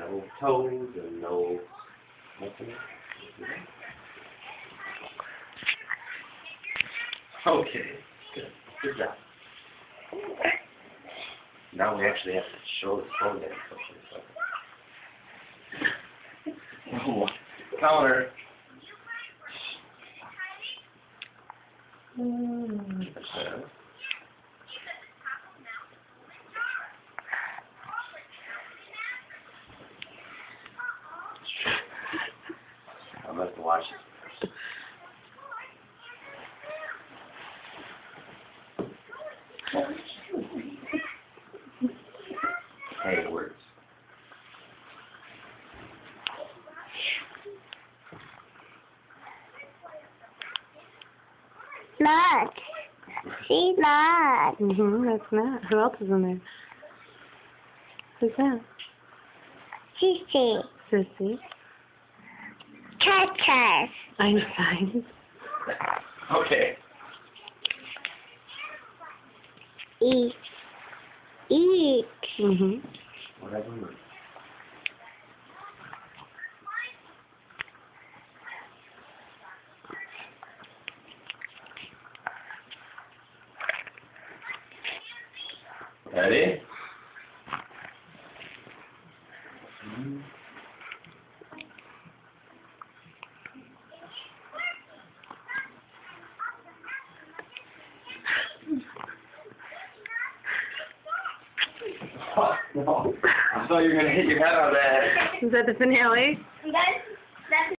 no toes and no nothing. Okay, good job. Now we actually have to show the phone that oh, counter. I'm going to watch it. Hey, it works. Look. See, look. That's Matt. Who else is in there? Who's that? Sissy. Sissy. Touches. Einstein. Okay. Eat. Eat. Whatever. Ready? Oh, no. I thought you were going to hit your head on that. Is that the finale?